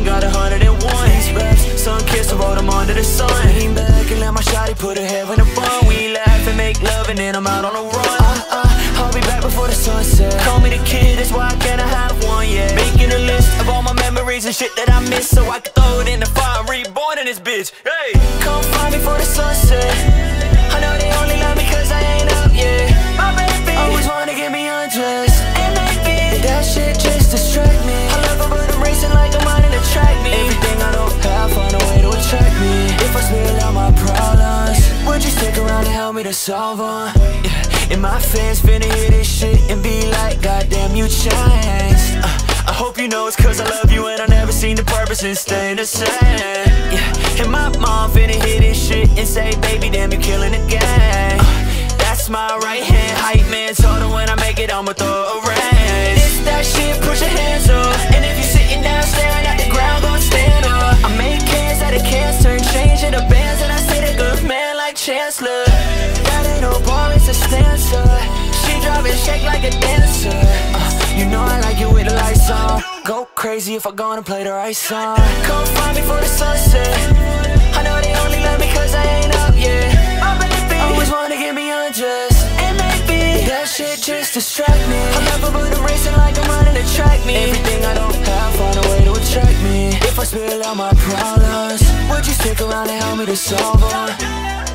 got 101. These raps, sun kissed, I wrote them under the sun. Lean back and let my shawty put her hair in a bun. We laugh and make love and then I'm out on a run. I'll be back before the sunset. Call me the kid, that's why I cannot have one yet. Making a list of all my memories and shit that I miss, so I can throw it in the fire, reborn in this bitch. Hey, come find me for the sunset. I know they only love me cause I ain't up yet. My baby always wanna get me undressed, and maybe that shit just distract me. I love her but I'm racing like I'm running to track me. Everything I don't have, find a way to attract me. If I spill out my problems, would you stick around and help me to solve them? Yeah. And my fans finna hear this shit and be like, goddamn, you changed. I hope you know it's cause I love you and I never seen the purpose in staying the same. Yeah. And my mom finna hear this shit and say, baby, damn, you killing the game. That's my right hand hype man, told her when I make it, I'ma throw a raise. It's that shit, put your hands up. And if you're sitting down staring at the ground, gon' stand up. I make cans out of cancer and change into bands, and I say that good man like Chancellor. That ain't no bar, it's a stanza. She drop and shake like a dancer. You know I like it with the lights on. Go crazy if I gonna play the right song. Come find me for the sunset. I know they only love me cause I ain't up yet. My baby always wanna get me undressed, and maybe that shit just distract me. I love her but I'm racing like I'm running to track me. Everything I don't have, find a way to attract me. If I spill out my problems, would you stick around and help me to solve them?